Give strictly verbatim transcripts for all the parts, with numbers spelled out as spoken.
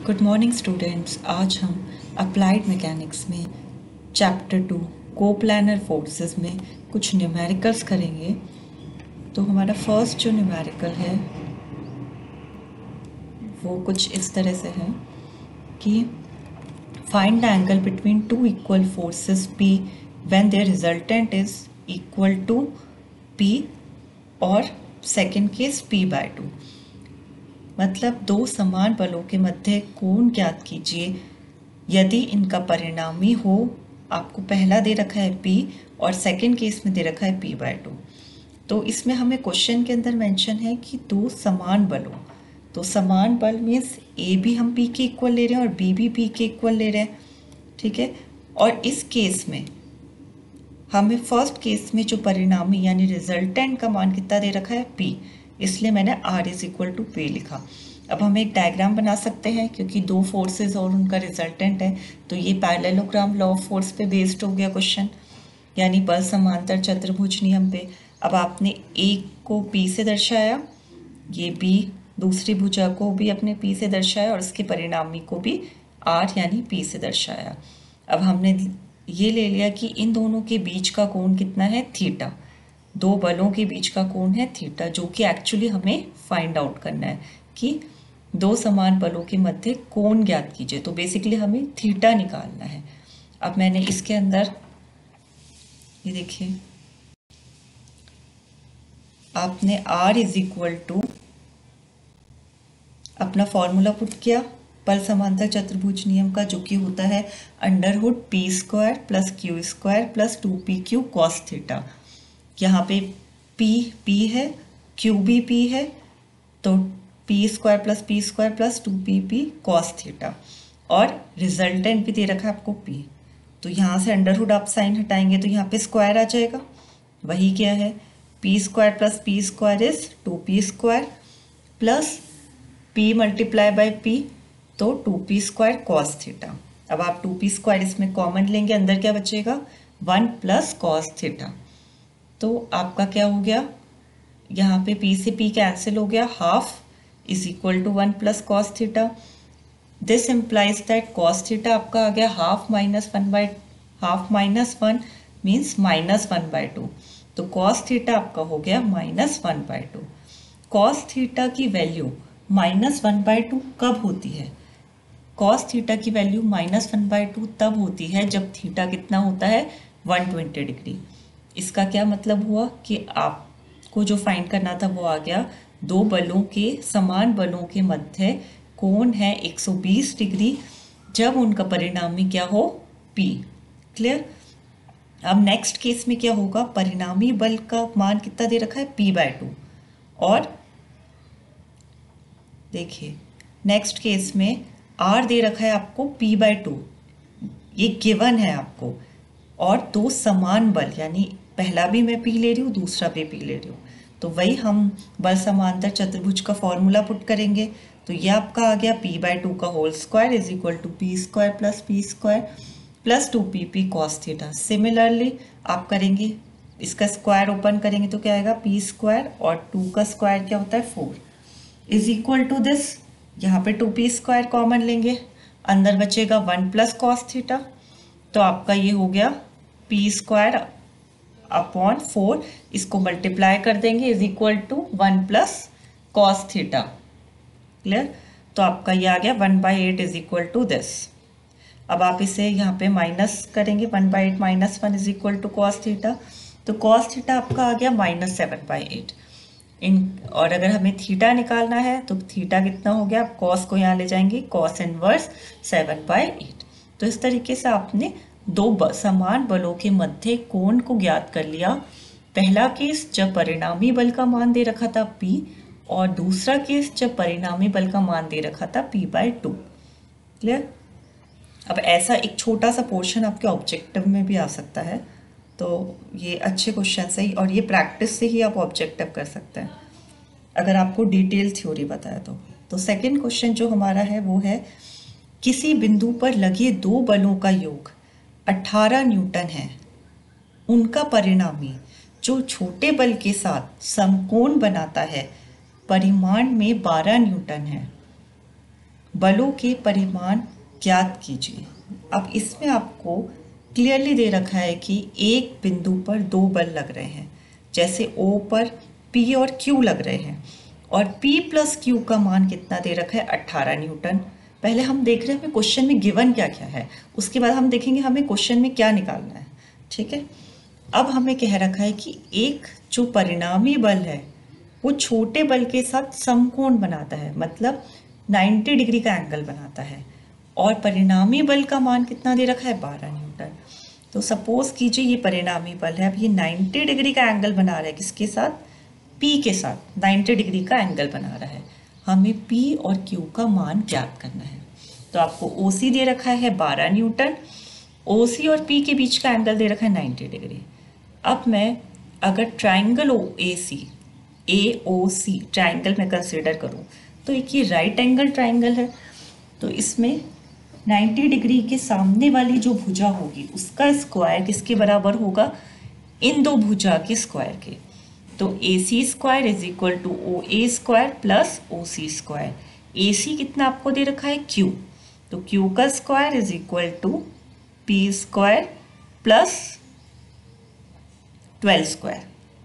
Good morning students. आज हम applied mechanics में चैप्टर टू कोप्लानर फोर्सेस में कुछ न्यूमेरिकल्स करेंगे। तो हमारा फर्स्ट जो न्यूमेरिकल है वो कुछ इस तरह से है कि find the angle between two equal forces P when their resultant is equal to P और second case P by two. मतलब दो समान बलों के मध्य कोण ज्ञात कीजिए यदि इनका परिणामी हो, आपको पहला दे रखा है P और सेकंड केस में दे रखा है P बाय टू। तो इसमें हमें क्वेश्चन के अंदर मेंशन है कि दो समान बलों, तो समान बल मीन्स A भी हम P के इक्वल ले रहे हैं और B भी P के इक्वल ले रहे हैं, ठीक है। और इस केस में हमें फर्स्ट केस में जो परिणामी यानी रिजल्टेंट का मान कितना दे रखा है P, इसलिए मैंने R is equal to P लिखा। अब हम एक डायग्राम बना सकते हैं क्योंकि दो फोर्सेस और उनका रिजल्टेंट है, तो ये पैरेललोग्राम लॉ ऑफ फोर्स पे बेस्ड हो गया क्वेश्चन, यानी बल समांतर चतुर्भुज नियम पे। अब आपने एक को P से दर्शाया, ये B दूसरी भुजा को भी अपने P से दर्शाया और उसके परिणामी को भी R यानी P से दर्शाया। अब हमने ये ले लिया कि इन दोनों के बीच का कोण कितना है, थीटा। दो बलों के बीच का कोण है थीटा, जो कि एक्चुअली हमें फाइंड आउट करना है कि दो समान बलों के मध्य कोण ज्ञात कीजिए। तो बेसिकली हमें थीटा निकालना है। अब मैंने इसके अंदर ये देखिए, आपने R इज इक्वल टू अपना फॉर्मूला पुट किया बल समांतर चतुर्भुज नियम का, जो कि होता है under root P square plus Q square plus two P Q cos theta. यहाँ पे P P है, Q भी P है, तो P square plus P square plus two P P cos theta, और रिजल्टेंट भी दे रखा है आपको P। तो यहाँ से अंडर हुड आप साइन हटाएंगे तो यहाँ पे स्क्वायर आ जाएगा, वही क्या है P square plus P square is two P square plus P multiply by P, तो two P square cos theta. अब आप टू पी स्क्वायर इसमें कॉमन लेंगे, अंदर क्या बचेगा वन प्लस कॉस थीटा। तो आपका क्या हो गया, यहाँ पे P से P कैंसिल हो गया, half is equal to one plus cos theta. This implies that cos theta आपका आ गया half minus one by half minus one means minus one by two. तो कॉस थीटा आपका हो गया minus one by two. Cos theta की value minus one by two कब होती है, कॉस थीटा की value minus one by two तब होती है जब थीटा कितना होता है वन ट्वेंटी डिग्री। इसका क्या मतलब हुआ कि आपको जो फाइंड करना था वो आ गया, दो बलों के समान बलों के मध्य कोण है एक सौ बीस डिग्री जब उनका परिणामी क्या हो P। क्लियर। अब नेक्स्ट केस में क्या होगा, परिणामी बल का मान कितना दे रखा है P बाय टू, और देखिए नेक्स्ट केस में R दे रखा है आपको P बाय टू, ये गिवन है आपको, और दो समान बल यानी पहला भी मैं P ले रही हूँ दूसरा भी P ले रही हूँ, तो वही हम बल समांतर चतुर्भुज का फॉर्मूला पुट करेंगे। तो ये आपका आ गया P बाय टू का whole square is equal to P square plus P square plus two P P cos theta. Similarly आप करेंगे, इसका स्क्वायर ओपन करेंगे तो क्या आएगा P स्क्वायर और टू का स्क्वायर क्या होता है four is equal to this, यहाँ पे टू पी स्क्वायर कॉमन लेंगे, अंदर बचेगा वन प्लस कॉस थीटा। तो आपका ये हो गया P स्क्वायर अपॉन फोर, इसको मल्टीप्लाई कर देंगे is equal to one plus cos theta. Clear. तो आपका ये आ गया one by eight is equal to this. अब आप इसे यहाँ पे माइनस करेंगे, one by eight minus one is equal to cos theta, तो कॉस थीटा आपका आ गया माइनस सेवन बाई एट इन। और अगर हमें थीटा निकालना है तो थीटा कितना हो गया, आप कॉस को यहाँ ले जाएंगे, cos inverse seven by eight. तो इस तरीके से आपने दो समान बलों के मध्य कोण को ज्ञात कर लिया। पहला केस जब परिणामी बल का मान दे रखा था P, और दूसरा केस जब परिणामी बल का मान दे रखा था P बाय टू। क्लियर। अब ऐसा एक छोटा सा पोर्शन आपके ऑब्जेक्टिव में भी आ सकता है, तो ये अच्छे क्वेश्चन से ही और ये प्रैक्टिस से ही आप ऑब्जेक्टिव कर सकते हैं अगर आपको डिटेल थ्योरी बताया तो। तो सेकंड क्वेश्चन जो हमारा है वो है, किसी बिंदु पर लगे दो बलों का योग अठारह न्यूटन है, उनका परिणामी जो छोटे बल के साथ समकोण बनाता है परिमाण में बारह न्यूटन है। बलों के परिमाण ज्ञात कीजिए। अब इसमें आपको क्लियरली दे रखा है कि एक बिंदु पर दो बल लग रहे हैं, जैसे O पर P और Q लग रहे हैं, और P प्लस Q का मान कितना दे रखा है, अट्ठारह न्यूटन। पहले हम देख रहे हैं हमें क्वेश्चन में गिवन क्या क्या है, उसके बाद हम देखेंगे हमें क्वेश्चन में क्या निकालना है। ठीक है, अब हमें कह रखा है कि एक जो परिणामी बल है वो छोटे बल के साथ समकोण बनाता है, मतलब नब्बे डिग्री का एंगल बनाता है, और परिणामी बल का मान कितना दे रखा है, बारह न्यूटन। तो सपोज कीजिए ये परिणामी बल है, अब ये नब्बे डिग्री का एंगल बना रहा है, किसके साथ, P के साथ नब्बे डिग्री का एंगल बना रहा है। हमें P और Q का मान ज्ञात करना है। तो आपको O C दे रखा है बारह न्यूटन, O C और P के बीच का एंगल दे रखा है नब्बे डिग्री। अब मैं अगर triangle O A C A O C triangle में कंसिडर करूँ तो एक ये राइट एंगल ट्राइंगल है, तो इसमें नब्बे डिग्री के सामने वाली जो भुजा होगी उसका स्क्वायर किसके बराबर होगा, इन दो भुजा के स्क्वायर के। तो A C square is equal to O A square plus O C square. A C कितना आपको दे रखा है, Q, तो Q का square is equal to P square plus twelve square.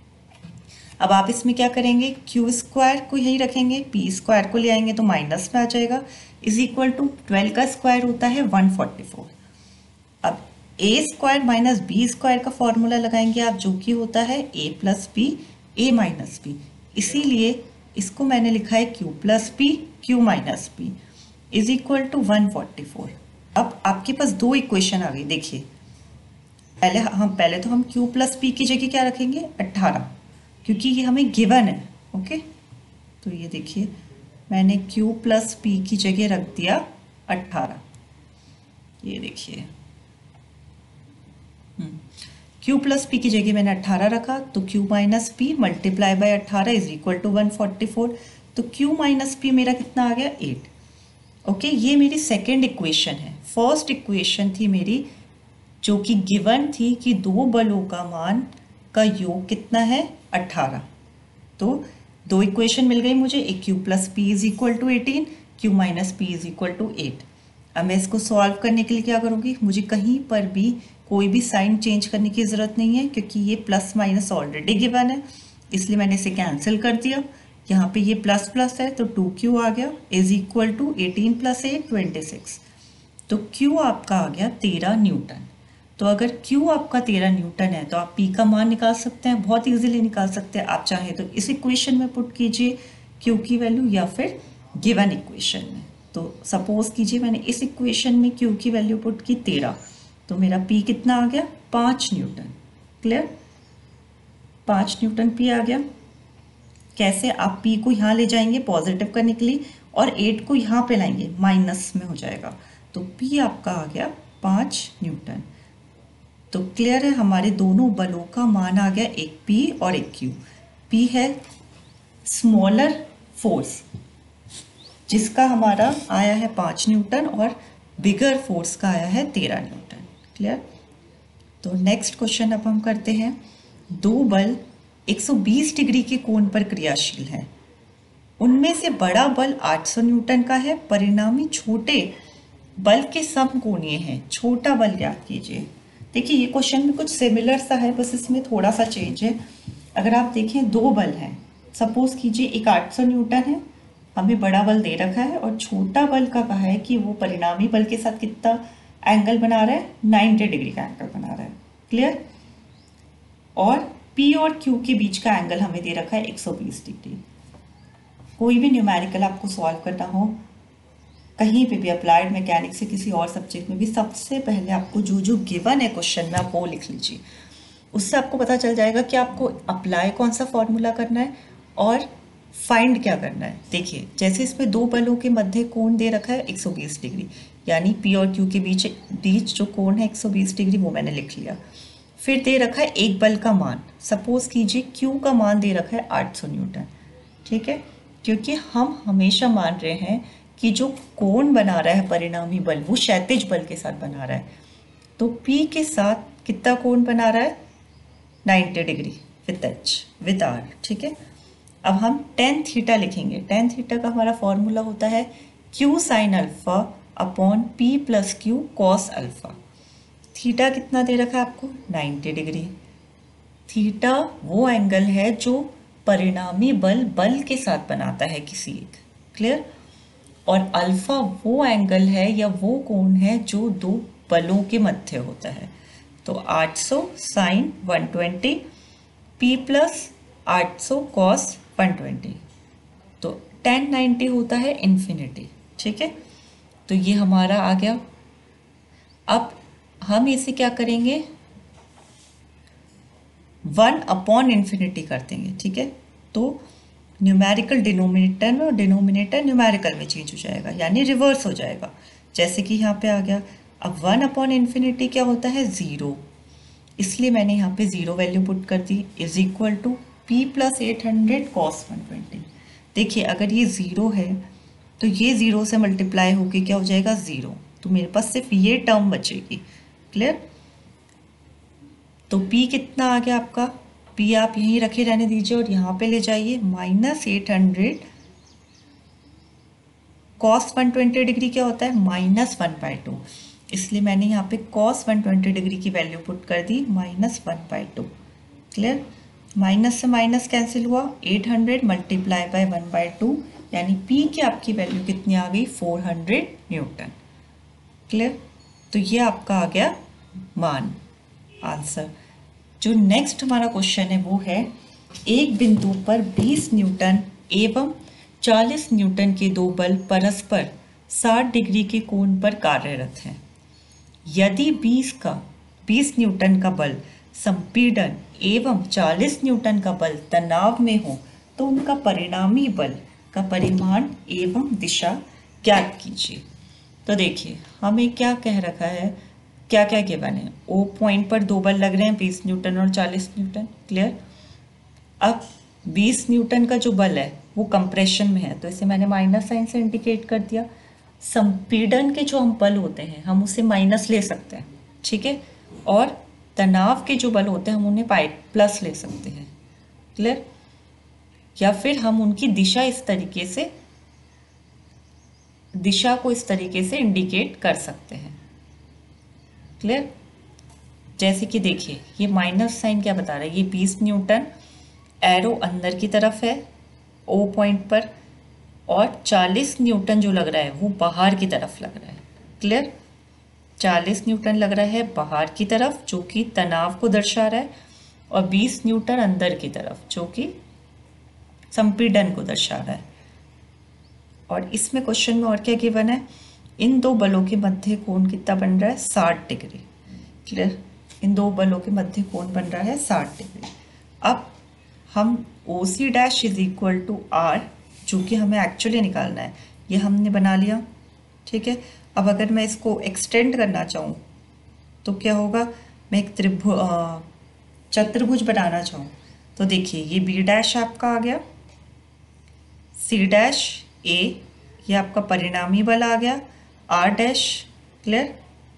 अब आप इसमें क्या करेंगे, Q स्क्वायर को यही रखेंगे, P स्क्वायर को ले आएंगे तो माइनस में आ जाएगा, इज इक्वल टू ट्वेल्व का स्क्वायर होता है वन फोर्टी फोर। अब a square minus B square का फॉर्मूला लगाएंगे आप, जो कि होता है a plus B A minus B, इसीलिए इसको मैंने लिखा है Q plus P Q minus P is equal to one forty four. अब आपके पास दो इक्वेशन आ गई। देखिए पहले हम पहले तो हम Q प्लस पी की जगह क्या रखेंगे, अट्ठारह, क्योंकि ये हमें गिवन है। ओके, तो ये देखिए मैंने Q प्लस पी की जगह रख दिया अट्ठारह। ये देखिए Q प्लस पी की जगह मैंने अट्ठारह रखा, तो Q minus P multiply by अट्ठारह is equal to one forty four. तो Q माइनस पी मेरा कितना आ गया, एट। ओके, ये मेरी सेकेंड इक्वेशन है। फर्स्ट इक्वेशन थी मेरी जो कि गिवन थी कि दो बलों का मान का योग कितना है, अट्ठारह। तो दो इक्वेशन मिल गई मुझे, एक Q plus P is equal to eighteen, Q minus P is equal to eight. अब मैं इसको सॉल्व करने के लिए क्या करूँगी, मुझे कहीं पर भी कोई भी साइन चेंज करने की ज़रूरत नहीं है, क्योंकि ये प्लस माइनस ऑलरेडी गिवन है, इसलिए मैंने इसे कैंसिल कर दिया। यहाँ पे ये प्लस प्लस है तो टू क्यू आ गया is equal to eighteen plus eight twenty six. तो Q आपका आ गया तेरह न्यूटन। तो अगर Q आपका तेरह न्यूटन है तो आप P का मान निकाल सकते हैं, बहुत इजीली निकाल सकते हैं। आप चाहे तो इस इक्वेशन में पुट कीजिए Q की वैल्यू, या फिर गिवन इक्वेशन में। तो सपोज कीजिए मैंने इस इक्वेशन में Q की वैल्यू पुट की तेरह, तो मेरा P कितना आ गया, पाँच न्यूटन। क्लियर, पाँच न्यूटन P आ गया। कैसे, आप P को यहाँ ले जाएंगे पॉजिटिव करने के लिए और एट को यहाँ पे लाएंगे, माइनस में हो जाएगा। तो P आपका आ गया पाँच न्यूटन। तो क्लियर है, हमारे दोनों बलों का मान आ गया, एक P और एक Q। P है स्मॉलर फोर्स जिसका हमारा आया है पाँच न्यूटन, और बिगर फोर्स का आया है तेरह न्यूटन। क्लियर। तो नेक्स्ट क्वेश्चन अब हम करते हैं। दो बल एक सौ बीस डिग्री के कोण पर क्रियाशील हैं, उनमें से बड़ा बल आठ सौ न्यूटन का है, परिणामी छोटे बल के समकोणीय हैं, छोटा बल ज्ञात कीजिए। देखिए ये क्वेश्चन में कुछ सिमिलर सा है, बस इसमें थोड़ा सा चेंज है। अगर आप देखें दो बल हैं, सपोज कीजिए एक आठ सौ न्यूटन है, हमें बड़ा बल दे रखा है, और छोटा बल का कहा है कि वो परिणामी बल के साथ कितना एंगल बना रहा है, नब्बे डिग्री का एंगल बना रहा है। क्लियर। और P और Q के बीच का एंगल हमें दे रखा है एक सौ बीस डिग्री। कोई भी न्यूमेरिकल आपको सॉल्व करना हो कहीं पे भी, अप्लाइड मैकेनिक्स से किसी और सब्जेक्ट में भी, सबसे पहले आपको जो जो गिवन है क्वेश्चन में आप वो लिख लीजिए। उससे आपको पता चल जाएगा कि आपको अप्लाई कौन सा फॉर्मूला करना है और फाइंड क्या करना है। देखिए जैसे इसमें दो बलों के मध्य कोण दे रखा है एक सौ बीस डिग्री, यानी P और Q के बीच बीच जो कोण है एक सौ बीस डिग्री, वो मैंने लिख लिया। फिर दे रखा है एक बल का मान, सपोज कीजिए Q का मान दे रखा है आठ सौ न्यूटन। ठीक है, क्योंकि हम हमेशा मान रहे हैं कि जो कोण बना रहा है परिणामी बल वो क्षैतिज बल के साथ बना रहा है, तो P के साथ कितना कोण बना रहा है, नब्बे degree with H with R. ठीक है, अब हम टेन थीटा लिखेंगे। टेन थीटा का हमारा फॉर्मूला होता है Q sine alpha upon P plus Q cos alpha. Theta कितना दे रखा है आपको, नाइन्टी डिग्री। थीटा वो एंगल है जो परिणामी बल बल के साथ बनाता है किसी एक, क्लियर। और अल्फा वो एंगल है या वो कोण है जो दो बलों के मध्य होता है। तो आठ सौ sine one twenty P plus आठ सौ कॉस वन ट्वेंटी, तो टेन नाइन्टी होता है इन्फिनिटी, ठीक है। तो ये हमारा आ गया। अब हम इसे क्या करेंगे, वन अपॉन इन्फिनिटी कर देंगे, ठीक है। तो न्यूमेरिकल डिनोमिनेटर में और डिनोमिनेटर न्यूमेरिकल में चेंज हो जाएगा, यानी रिवर्स हो जाएगा, जैसे कि यहाँ पे आ गया। अब वन अपॉन इन्फिनिटी क्या होता है, ज़ीरो, इसलिए मैंने यहाँ पे ज़ीरो वैल्यू पुट कर दी, is equal to P plus eight hundred cos one twenty. देखिए अगर ये ज़ीरो है तो ये ज़ीरो से मल्टीप्लाई होके क्या हो जाएगा, ज़ीरो, तो मेरे पास सिर्फ ये टर्म बचेगी, क्लियर। तो P कितना आ गया आपका, P आप यहीं रखे रहने दीजिए और यहाँ पे ले जाइए, minus eight hundred cos one twenty degree क्या होता है, माइनस वन बाई टू, इसलिए मैंने यहाँ पे कॉस वन ट्वेंटी डिग्री की वैल्यू पुट कर दी minus one by two, clear. Minus से माइनस कैंसिल हुआ, eight hundred multiply by one by two, यानी P की आपकी वैल्यू कितनी आ गई, फोर हंड्रेड न्यूटन, क्लियर। तो ये आपका आ गया मान, आंसर। जो नेक्स्ट हमारा क्वेश्चन है वो है, एक बिंदु पर बीस न्यूटन एवं चालीस न्यूटन के दो बल परस्पर साठ डिग्री के कोण पर कार्यरत हैं। यदि बीस का बीस न्यूटन का बल संपीड़न एवं चालीस न्यूटन का बल तनाव में हो तो उनका परिणामी बल का परिमाण एवं दिशा ज्ञात कीजिए। तो देखिए हमें क्या कह रखा है, क्या क्या गिवन है, ओ पॉइंट पर दो बल लग रहे हैं, बीस न्यूटन और चालीस न्यूटन, क्लियर। अब बीस न्यूटन का जो बल है वो कंप्रेशन में है, तो इसे मैंने माइनस साइन से इंडिकेट कर दिया। संपीड़न के जो हम बल होते हैं हम उसे माइनस ले सकते हैं, ठीक है, और तनाव के जो बल होते हैं हम उन्हें पाई प्लस ले सकते हैं, क्लियर। या फिर हम उनकी दिशा इस तरीके से, दिशा को इस तरीके से इंडिकेट कर सकते हैं, क्लियर। जैसे कि देखिए ये माइनस साइन क्या बता रहा है, ये बीस न्यूटन, एरो अंदर की तरफ है ओ पॉइंट पर, और चालीस न्यूटन जो लग रहा है वो बाहर की तरफ लग रहा है, क्लियर। चालीस न्यूटन लग रहा है बाहर की तरफ जो कि तनाव को दर्शा रहा है, और बीस न्यूटन अंदर की तरफ जो कि संपीड़न को दर्शा रहा है। और इसमें क्वेश्चन में और क्या गिवन है, इन दो बलों के मध्य कोण कितना बन रहा है, साठ डिग्री, क्लियर। इन दो बलों के मध्य कोण बन रहा है साठ डिग्री। अब हम O C dash is equal to R, जो कि हमें एक्चुअली निकालना है, ये हमने बना लिया, ठीक है। अब अगर मैं इसको एक्सटेंड करना चाहूँ तो क्या होगा, मैं एक त्रिभुज चतुर्भुज बनाना चाहूँ तो देखिए ये बी डैश आपका आ गया, सी डैश ए, ये आपका परिणामी बल आ गया, आर डैश, क्लियर,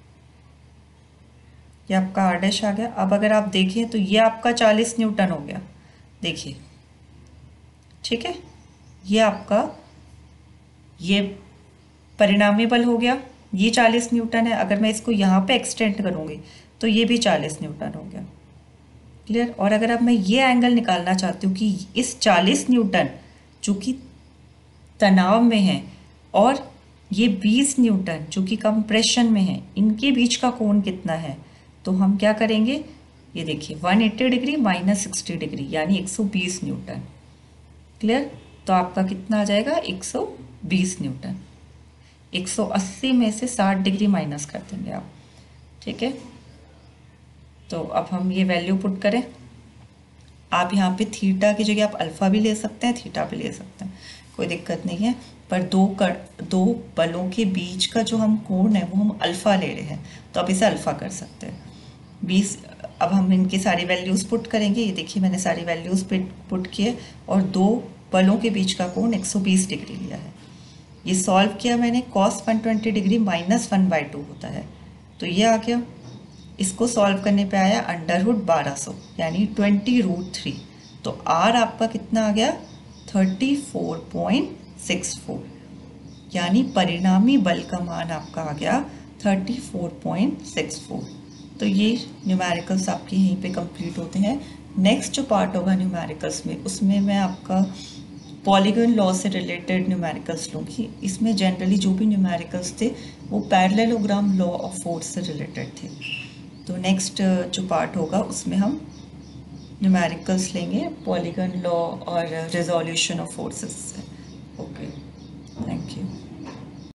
ये आपका आर डैश आ गया। अब अगर आप देखें तो ये आपका चालीस न्यूटन हो गया, देखिए, ठीक है, ये आपका ये परिणामी बल हो गया, ये चालीस न्यूटन है। अगर मैं इसको यहाँ पे एक्सटेंड करूँगी तो ये भी चालीस न्यूटन हो गया, क्लियर। और अगर अब मैं ये एंगल निकालना चाहती हूँ कि इस चालीस न्यूटन जो कि तनाव में है और ये बीस न्यूटन जो कि कंप्रेशन में है, इनके बीच का कोण कितना है, तो हम क्या करेंगे, ये देखिए एक सौ अस्सी डिग्री माइनस सिक्सटी डिग्री यानी एक सौ बीस न्यूटन, क्लियर। तो आपका कितना आ जाएगा, एक सौ बीस न्यूटन। एक सौ अस्सी में से साठ डिग्री माइनस कर देंगे आप, ठीक है। तो अब हम ये वैल्यू पुट करें, आप यहाँ पे थीटा की जगह आप अल्फ़ा भी ले सकते हैं, थीटा भी ले सकते हैं, कोई दिक्कत नहीं है। पर दो कर दो बलों के बीच का जो हम कोण है वो हम अल्फ़ा ले रहे हैं, तो आप इसे अल्फ़ा कर सकते हैं। बीस, अब हम इनकी सारी वैल्यूज़ पुट करेंगे, ये देखिए मैंने सारी वैल्यूज़ पुट किए और दो बलों के बीच का कोण एक सौ बीस डिग्री लिया है। ये सॉल्व किया मैंने, cos one twenty degree minus one by two होता है, तो ये आ गया। इसको सॉल्व करने पे आया अंडर रूट बारह सौ यानी ट्वेंटी रूट थ्री, तो आर आपका कितना आ गया, thirty four point six four, यानी परिणामी बल का मान आपका आ गया thirty four point six four. तो ये न्यूमेरिकल्स आपके यहीं पे कंप्लीट होते हैं। नेक्स्ट जो पार्ट होगा न्यूमेरिकल्स में, उसमें मैं आपका पॉलीगन लॉ से रिलेटेड न्यूमेरिकल्स लूँगी। इसमें जनरली जो भी न्यूमेरिकल्स थे वो पैरेललोग्राम लॉ ऑफ फोर्स से रिलेटेड थे। तो नेक्स्ट जो पार्ट होगा उसमें हम न्यूमेरिकल्स लेंगे पॉलीगन लॉ और रिजोल्यूशन ऑफ फोर्सेस से। ओके।